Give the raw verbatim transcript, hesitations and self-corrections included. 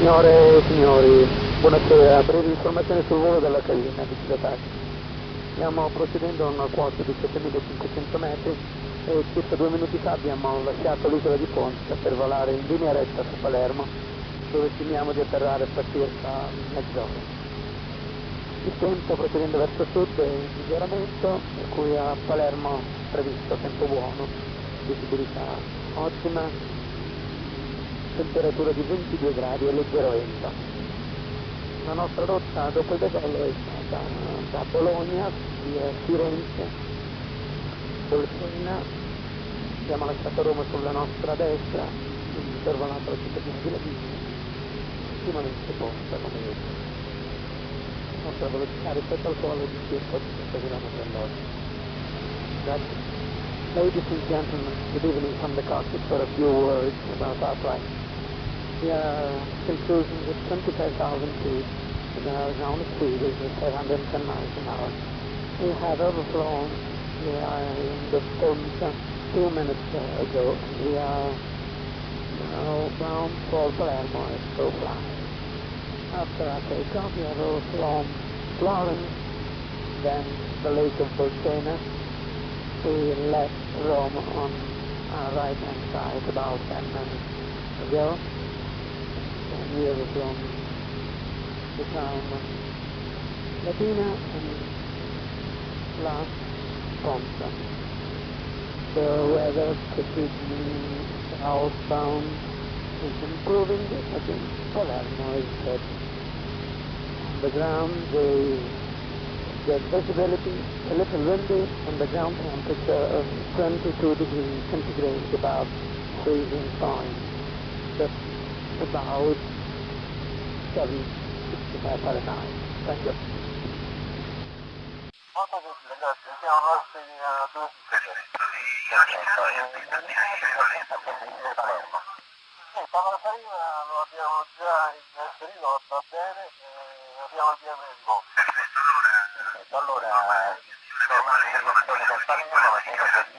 Signore e signori, buonasera. Brevi informazioni sul volo della cabina di pilotaggio. Stiamo procedendo a una quota di settemilacinquecento metri e circa due minuti fa abbiamo lasciato l'isola di Ponza per volare in linea retta su Palermo, dove stimiamo di atterrare fra circa mezz'ora. Il tempo procedendo verso sud è in miglioramento, per cui a Palermo previsto tempo buono, visibilità ottima, temperatura di ventidue gradi e leggero vento. La nostra rotta dopo il decollo è stata da Bologna via Firenze, Bolsena, abbiamo lasciato Roma sulla nostra destra, quindi sorvolato la cittadina di Latina, ultimamente Ponza, come vedete. La nostra velocità rispetto al suolo è di circa ottocento chilometri all'ora. Grazie. Ladies and gentlemen, good evening from the cockpit for a few words about our flight. We are still cruising with twenty-five thousand feet, with our ground speed is five hundred ten miles an hour. We have overflown we are in the Ponza two minutes uh, ago. We are now bound for Palermo and so fly. After our takeoff, we have overflown Florence, then the Lake of Bolsena. We left Rome on our right-hand side about ten minutes ago. And we have from the town of Latina and last Ponza. The weather continuing southbound is improving, but in Palermo is good. On the ground, the, the visibility a little windy, and the ground temperature of twenty-two degrees centigrade above freezing point. That's about seven sixty-five Fahrenheit. Thank you. Molto gentile, grazie. Siamo nostri a due Sì, Paolo Farina lo abbiamo già inserito, va bene, eh, abbiamo il D M di volo. Perfetto, allora, normale informazione per Palermo, ma